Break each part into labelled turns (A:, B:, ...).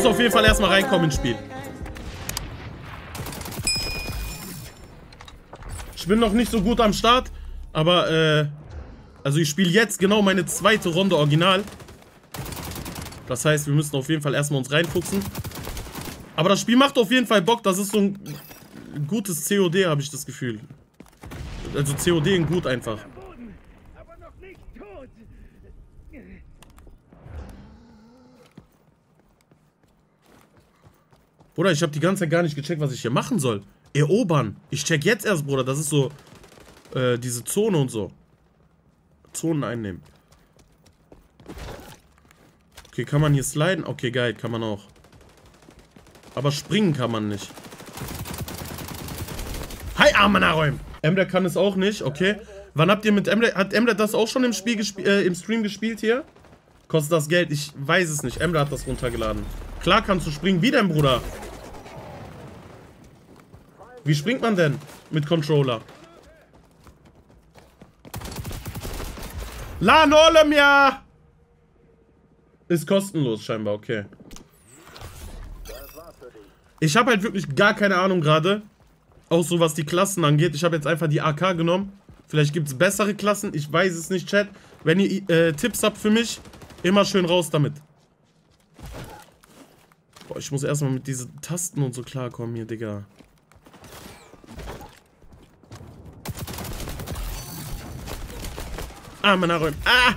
A: muss auf jeden Fall erstmal reinkommen ins Spiel. Ich bin noch nicht so gut am Start, aber also ich spiele jetzt genau meine zweite Runde Original. Das heißt, wir müssen auf jeden Fall erstmal uns reinfuchsen. Aber das Spiel macht auf jeden Fall Bock. Das ist so ein gutes COD, habe ich das Gefühl. Also COD in gut einfach. Bruder, ich habe die ganze Zeit gar nicht gecheckt, was ich hier machen soll. Erobern. Ich check jetzt erst, Bruder. Das ist so diese Zone und so. Zonen einnehmen. Okay, kann man hier sliden? Okay, geil, kann man auch. Aber springen kann man nicht. Hi, Arme räumen. Emre kann es auch nicht, okay. Wann habt ihr mit Emre... Hat Emre das auch schon im Spiel im Stream gespielt hier? Kostet das Geld? Ich weiß es nicht. Emre hat das runtergeladen. Klar kannst du springen. Wie denn, Bruder? Wie springt man denn mit Controller? Lan olem ja! Ist kostenlos scheinbar, okay. Ich habe halt wirklich gar keine Ahnung gerade. Auch so was die Klassen angeht. Ich habe jetzt einfach die AK genommen. Vielleicht gibt es bessere Klassen. Ich weiß es nicht, Chat. Wenn ihr Tipps habt für mich, immer schön raus damit. Boah, ich muss erstmal mit diesen Tasten und so klarkommen hier, Digga. Ah, Männer räumen. Ah!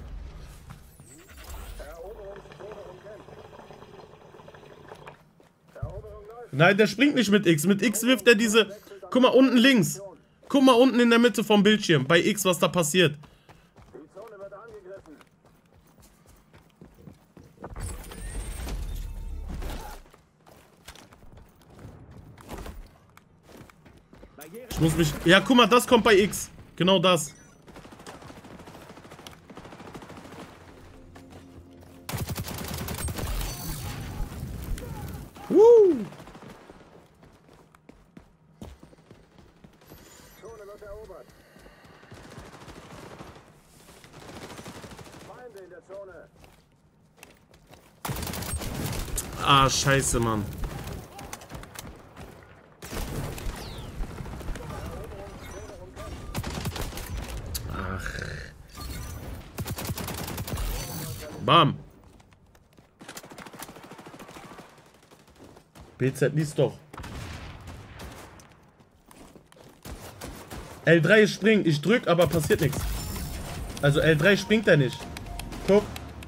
A: Nein, der springt nicht mit X. Mit X wirft er diese... Guck mal, unten links. Guck mal unten in der Mitte vom Bildschirm. Bei X, was da passiert. Ich muss mich... Ja, guck mal, das kommt bei X. Genau das. Ah, scheiße, Mann. Ach. Bam. BZ liest doch. L3 ist springen. Ich drück, aber passiert nichts. Also L3 springt er nicht. Guck.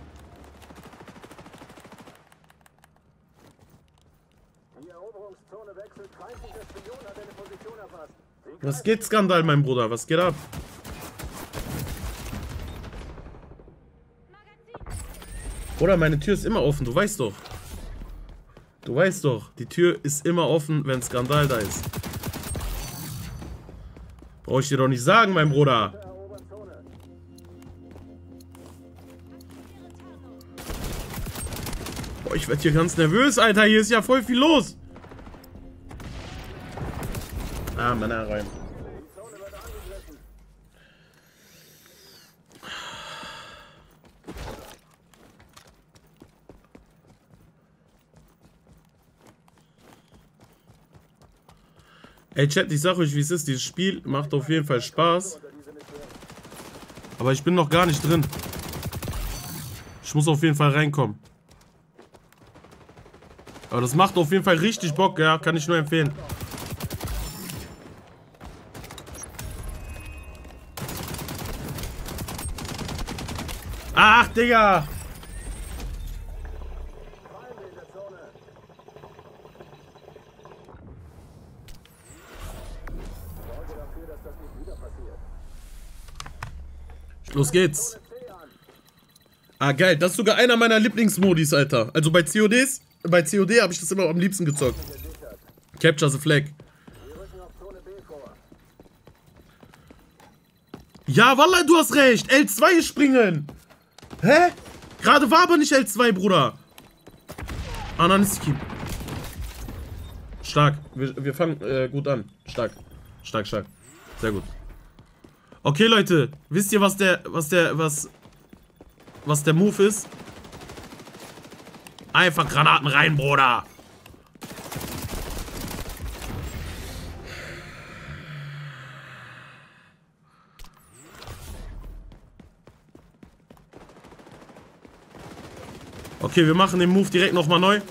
A: Was geht, Skandal, mein Bruder? Was geht ab? Bruder, meine Tür ist immer offen, du weißt doch. Du weißt doch, die Tür ist immer offen, wenn Skandal da ist. Brauche ich dir doch nicht sagen, mein Bruder. Boah, ich werde hier ganz nervös, Alter. Hier ist ja voll viel los. Ah, Männer rein. Ey, Chat, ich sag euch, wie es ist. Dieses Spiel macht auf jeden Fall Spaß. Aber ich bin noch gar nicht drin. Ich muss auf jeden Fall reinkommen. Aber das macht auf jeden Fall richtig Bock, ja. Kann ich nur empfehlen. Ach, Digga! Los geht's. Ah, geil. Das ist sogar einer meiner Lieblingsmodis, Alter. Also bei COD habe ich das immer am liebsten gezockt. Capture the Flag. Ja, Wallah, du hast recht. L2 springen. Hä? Gerade war aber nicht L2, Bruder. Ananiski. Stark. Wir fangen gut an. Stark. Stark, stark. Sehr gut. Okay, Leute. Wisst ihr, was der Move ist? Einfach Granaten rein, Bruder. Okay, wir machen den Move direkt nochmal neu.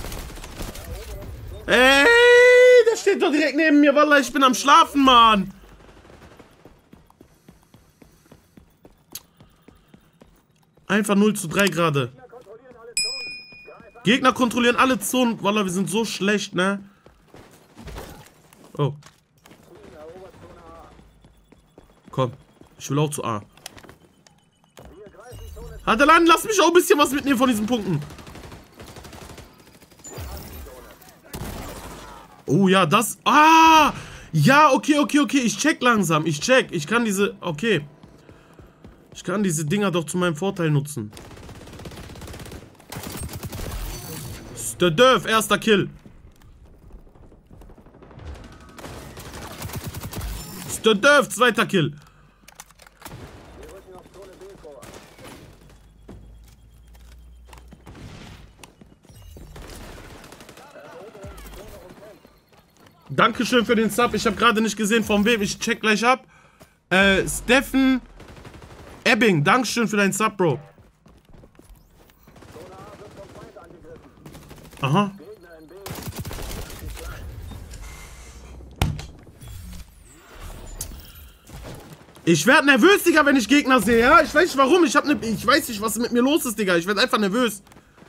A: Ey, der steht doch direkt neben mir. Wallah, ich bin am Schlafen, Mann. Einfach 0:3 gerade. Gegner kontrollieren alle Zonen. Wallah, wir sind so schlecht, ne? Oh. Komm, ich will auch zu A. Adelan, lass mich auch ein bisschen was mitnehmen von diesen Punkten. Oh ja, das... Ah! Ja, okay. Ich check langsam. Ich kann diese... Okay. Ich kann diese Dinger doch zu meinem Vorteil nutzen. Stedöf, erster Kill. Stedöf, zweiter Kill. Dankeschön für den Sub. Ich habe gerade nicht gesehen, von wem. Ich check gleich ab. Steffen Ebbing. Dankeschön für deinen Sub, Bro. Aha. Ich werde nervös, Digga, wenn ich Gegner sehe, ja? Ich weiß nicht warum. Ich weiß nicht, was mit mir los ist, Digga. Ich werde einfach nervös.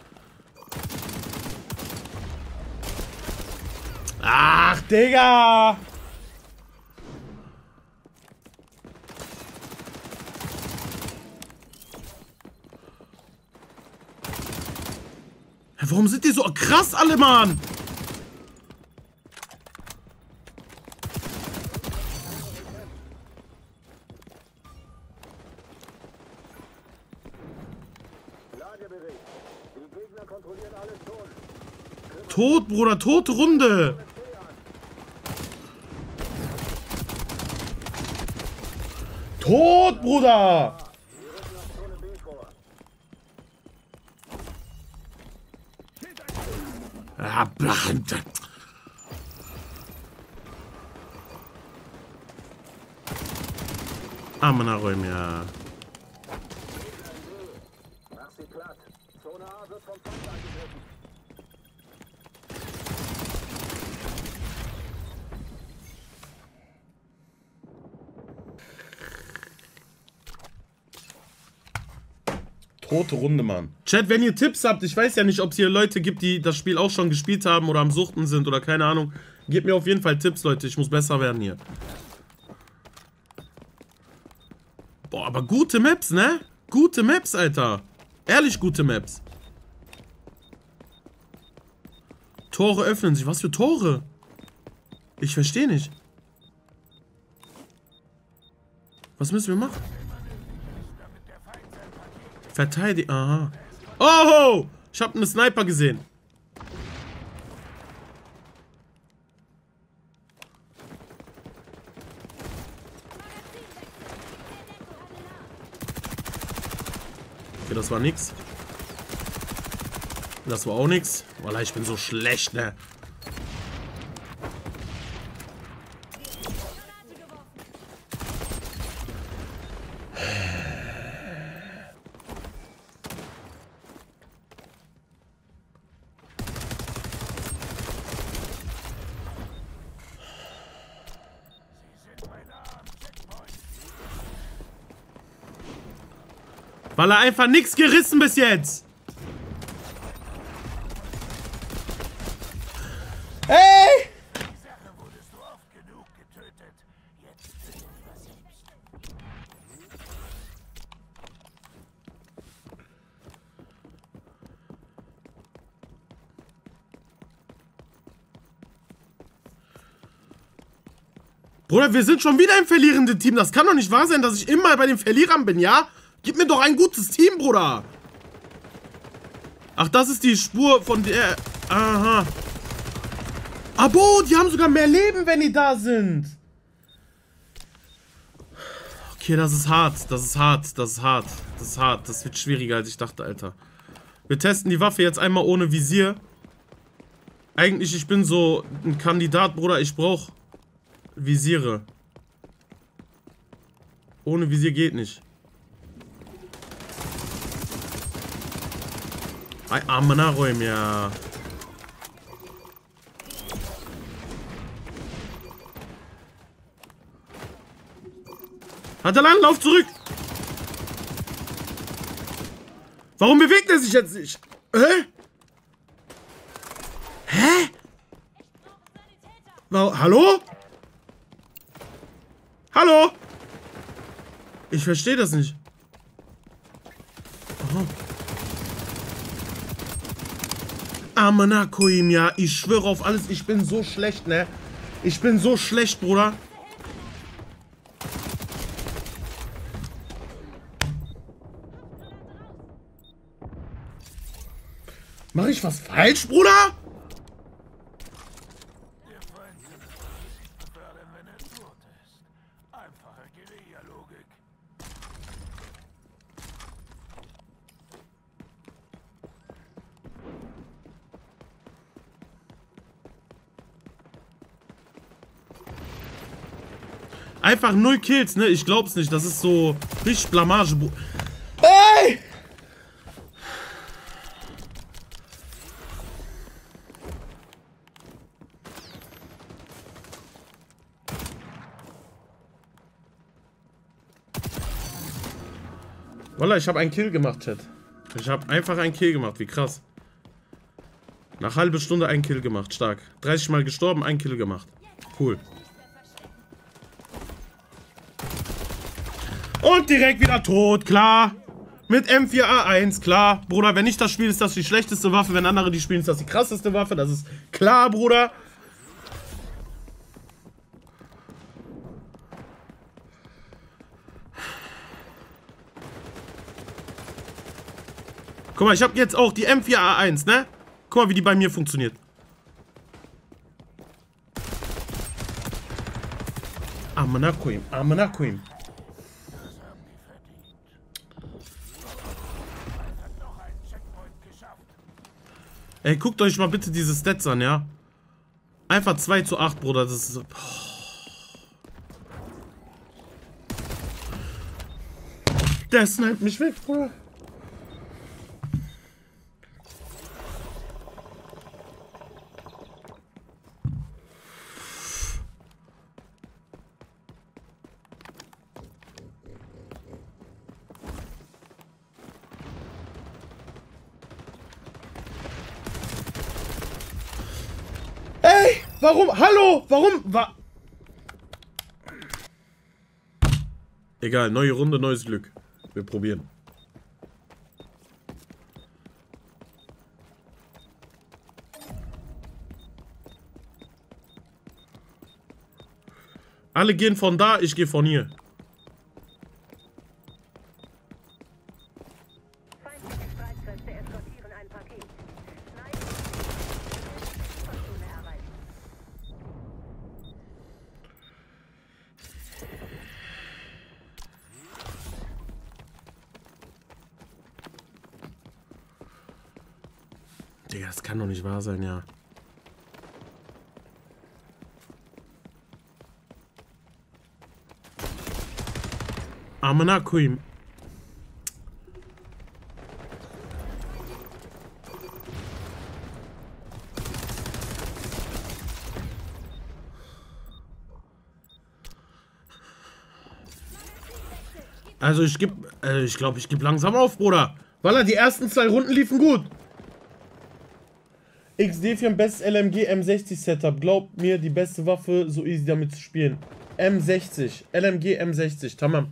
A: Ach, Digga! Warum sind die so krass alle, Mann? Tot, Bruder, tote Runde. Tot, Bruder! Ja, Amana Räum, ja. Tote Runde, Mann. Chat, wenn ihr Tipps habt, ich weiß ja nicht, ob es hier Leute gibt, die das Spiel auch schon gespielt haben oder am Suchten sind oder keine Ahnung. Gebt mir auf jeden Fall Tipps, Leute. Ich muss besser werden hier. Boah, aber gute Maps, ne? Gute Maps, Alter. Ehrlich gute Maps. Tore öffnen sich. Was für Tore? Ich verstehe nicht. Was müssen wir machen? Verteidigen. Aha. Oh! Ich habe einen Sniper gesehen. Okay, das war nix. Das war auch nix. Wallah, ich bin so schlecht, ne? Weil er einfach nichts gerissen bis jetzt. Hey! Bruder, wir sind schon wieder im verlierenden Team. Das kann doch nicht wahr sein, dass ich immer bei den Verlierern bin, ja? Gib mir doch ein gutes Team, Bruder. Ach, das ist die Spur von der... Aha. Abo, die haben sogar mehr Leben, wenn die da sind. Okay, das ist hart. Das ist hart. Das ist hart. Das ist hart. Das wird schwieriger, als ich dachte, Alter. Wir testen die Waffe jetzt einmal ohne Visier. Eigentlich, ich bin so ein Kandidat, Bruder. Ich brauche Visiere. Ohne Visier geht nicht. Amına koyayım ya. Hadi lan, lauf zurück. Warum bewegt er sich jetzt nicht? Hä? Hä? Hallo? Hallo? Ich verstehe das nicht. Aha. Amına koyayım ya. Ich schwöre auf alles, ich bin so schlecht, ne? Ich bin so schlecht, Bruder. Mach ich was falsch, Bruder? Einfach 0 Kills, ne? Ich glaub's nicht. Das ist so richtig Blamage. Ey! Wallah, ich habe einen Kill gemacht, Chat. Ich habe einfach einen Kill gemacht. Wie krass. Nach halbe Stunde einen Kill gemacht. Stark. 30 Mal gestorben, einen Kill gemacht. Cool. Und direkt wieder tot, klar. Mit M4A1, klar. Bruder, wenn ich das spiele, ist das die schlechteste Waffe. Wenn andere die spielen, ist das die krasseste Waffe. Das ist klar, Bruder. Guck mal, ich habe jetzt auch die M4A1, ne? Guck mal, wie die bei mir funktioniert. Amına koyayım, amına koyayım. Ey, guckt euch mal bitte diese Stats an, ja? Einfach 2:8, Bruder. Das ist so. Der sniped mich weg, Bruder. Ey, warum? Hallo, warum? Egal, neue Runde, neues Glück. Wir probieren. Alle gehen von da, ich gehe von hier. Digga, das kann doch nicht wahr sein, ja. Amına koyayım. Also ich glaube, ich gebe langsam auf, Bruder. Weil die ersten 2 Runden liefen gut. XD4 bestes LMG M60 Setup. Glaubt mir, die beste Waffe, so easy damit zu spielen. M60. LMG M60. Tamam.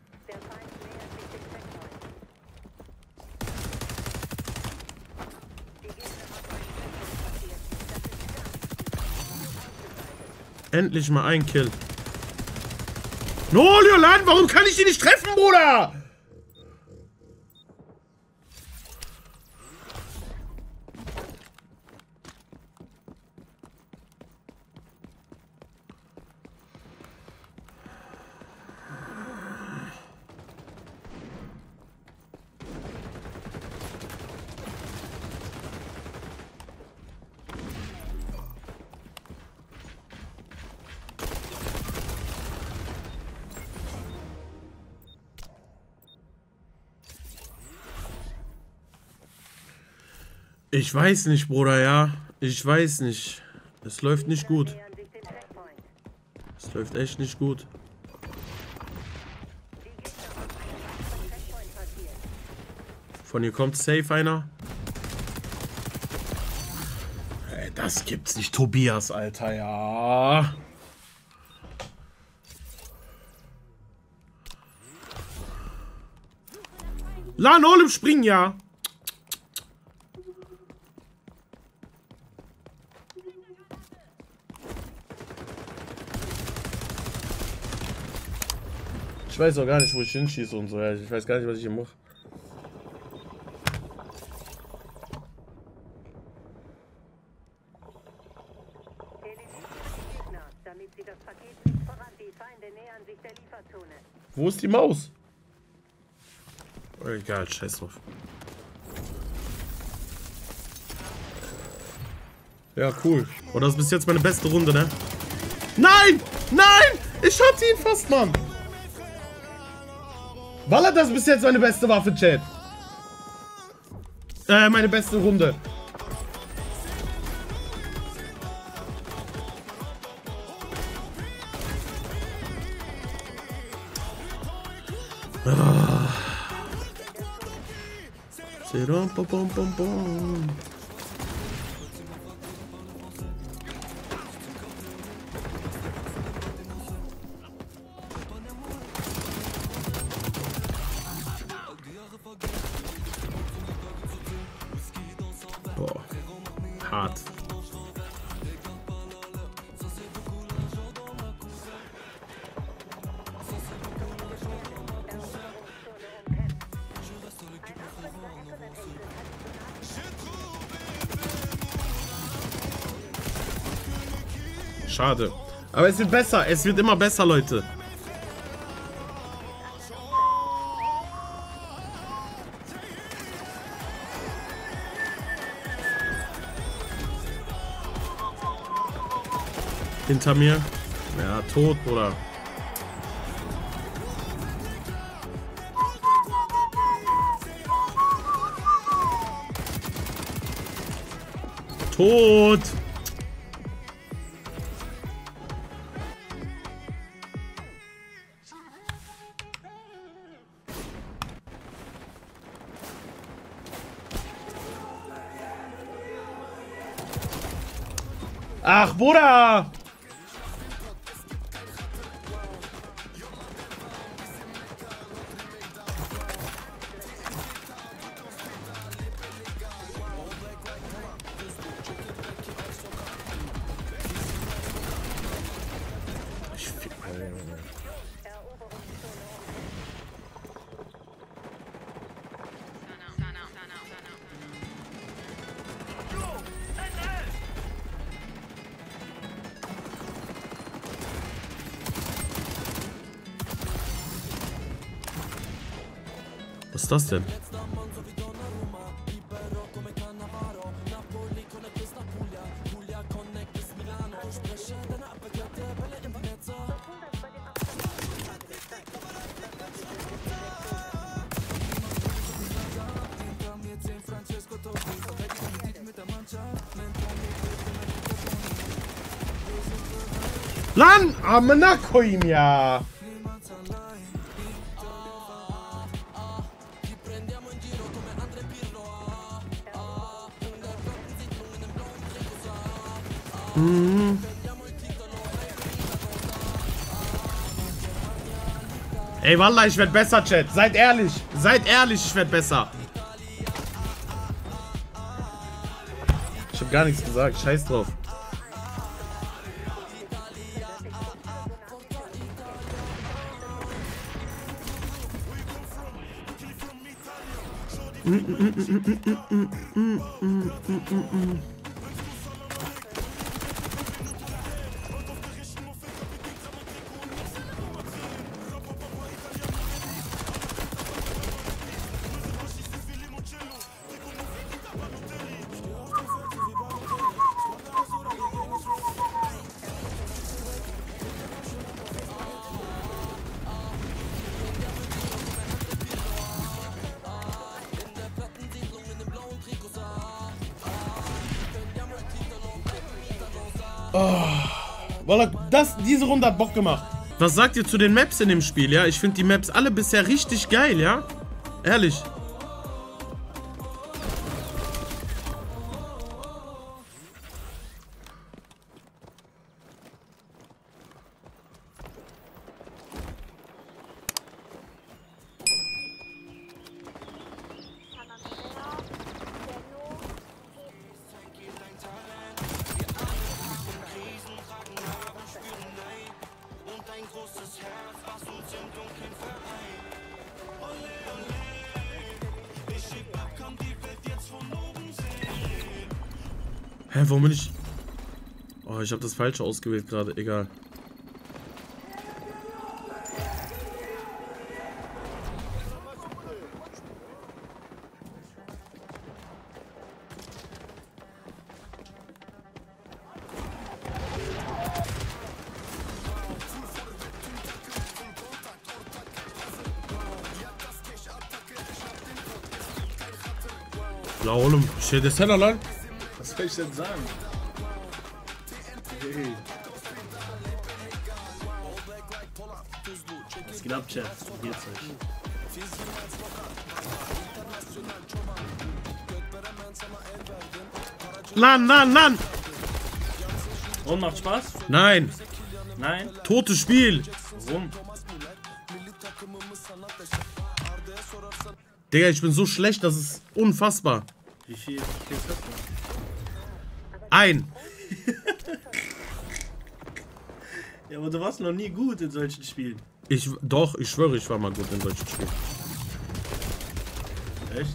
A: Endlich mal ein Kill. No, Leolan, warum kann ich die nicht treffen, Bruder? Ich weiß nicht, Bruder, ja. Ich weiß nicht. Es läuft nicht gut. Es läuft echt nicht gut. Von hier kommt safe einer. Ey, das gibt's nicht. Tobias, Alter, ja. Lan Olim springen, ja. Ich weiß auch gar nicht, wo ich hinschieße und so. Ich weiß gar nicht, was ich hier mache. Wo ist die Maus? Egal, scheiß drauf. Ja, cool. Oh, das ist bis jetzt meine beste Runde, ne? Nein! Nein! Ich hatte ihn fast, Mann! Walla, das ist bis jetzt meine beste Waffe, Chat. Meine beste Runde. Boah, hart. Schade. Aber es wird besser. Es wird immer besser, Leute. Hinter mir. Ja, tot, Bruder. Tot. Ach, Bruder! Was ist das denn? Lan! Amına koyayım ya. Ey, Wallah, ich werd besser, Chat. Seid ehrlich. Seid ehrlich, ich werd besser. Ich hab gar nichts gesagt. Scheiß drauf. Oh. Wallah, diese Runde hat Bock gemacht. Was sagt ihr zu den Maps in dem Spiel, ja? Ich finde die Maps alle bisher richtig geil, ja? Ehrlich. Hä, warum bin ich... Oh, ich habe das Falsche ausgewählt gerade. Egal. La oğlum şey desene lan.
B: Was soll ich denn sagen? Hey. Was geht ab, Chat? Wie geht's euch?
A: Lan!
B: Und macht Spaß?
A: Nein!
B: Nein?
A: Totes Spiel!
B: Warum?
A: Digga, ich bin so schlecht, das ist unfassbar.
B: Wie viel Kills hast du?
A: Ein!
B: Ja, aber du warst noch nie gut in solchen Spielen.
A: Doch, ich schwöre, ich war mal gut in solchen Spielen.
B: Echt?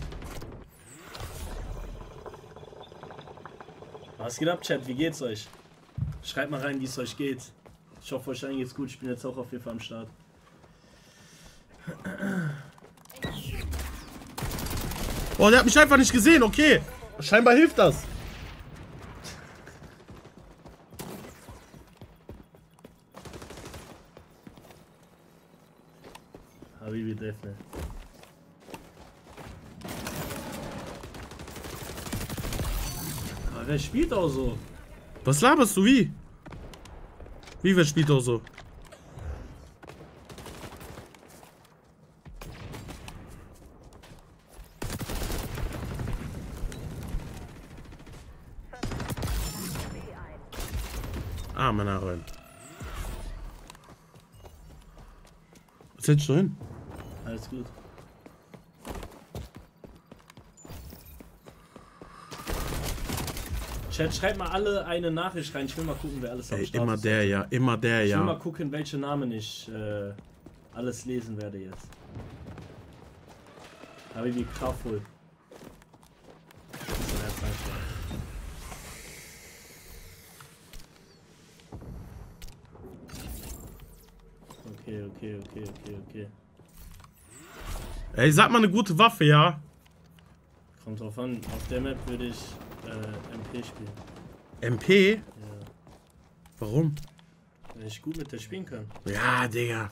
B: Was geht ab, Chat? Wie geht's euch? Schreibt mal rein, wie es euch geht. Ich hoffe, euch allen geht's gut. Ich bin jetzt auch auf jeden Fall am Start.
A: Oh, der hat mich einfach nicht gesehen, okay. Scheinbar hilft das.
B: Habibi Defne. Aber wer spielt auch so?
A: Was laberst du, wie? Wie, wer spielt auch so? Ah, Männer rein. Was hältst du hin?
B: Alles gut. Chat, schreibt mal alle eine Nachricht rein. Ich will mal gucken, wer alles am Start ist.
A: Immer der, ja. Immer der, ja.
B: Ich will mal gucken, welche Namen ich alles lesen werde jetzt. Habibi kraftvoll. Okay.
A: Ey, sag mal eine gute Waffe, ja?
B: Kommt drauf an, auf der Map würde ich MP spielen.
A: MP?
B: Ja.
A: Warum?
B: Wenn ich gut mit der spielen kann.
A: Ja, Digga.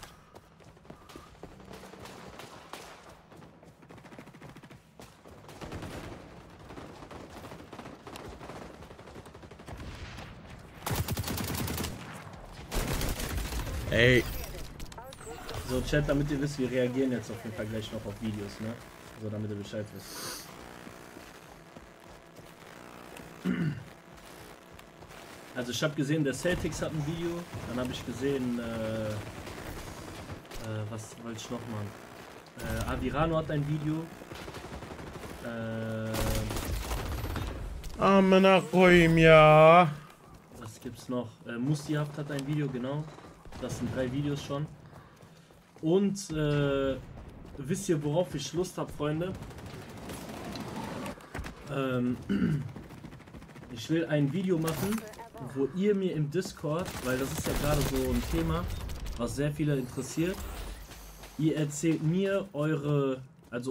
A: Ey.
B: So, Chat, damit ihr wisst, wir reagieren jetzt auf jeden Fall gleich noch auf Videos, ne? So, damit ihr Bescheid wisst. Also ich habe gesehen, der Celtics hat ein Video, dann habe ich gesehen, was wollte ich noch machen? Avirano hat ein Video.
A: Ja.
B: Was gibt's noch? Mustihaft hat ein Video, genau. Das sind 3 Videos schon. Und wisst ihr, worauf ich Lust habe, Freunde? Ich will ein Video machen, wo ihr mir im Discord, weil das ist ja gerade so ein Thema, was sehr viele interessiert, ihr erzählt mir eure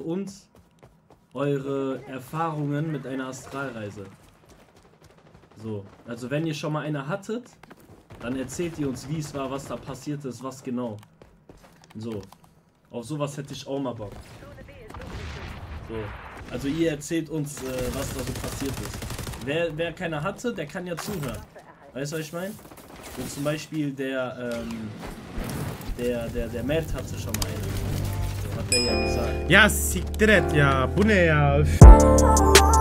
B: Erfahrungen mit einer Astralreise. So, also wenn ihr schon mal eine hattet, dann erzählt ihr uns, wie es war, was da passiert ist, was genau. So, auf sowas hätte ich auch mal Bock. So, also ihr erzählt uns, was da so passiert ist. Wer keine hatte, der kann ja zuhören. Weißt du, was ich meine? Und zum Beispiel der Mert hatte schon mal eine. Hat er ja gesagt.
A: Ja, siktir et ya. Bu ne ya? Üf.